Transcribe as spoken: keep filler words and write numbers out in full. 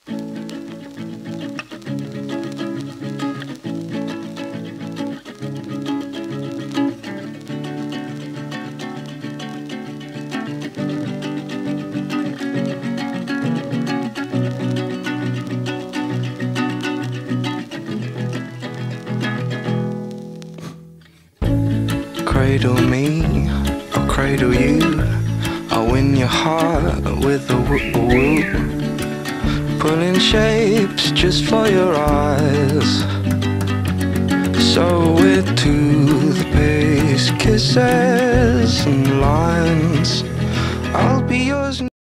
Cradle me, I'll cradle you. I'll win your heart with a woo-woo. Pulling shapes just for your eyes. So we're toothpaste kisses and lines. I'll be yours.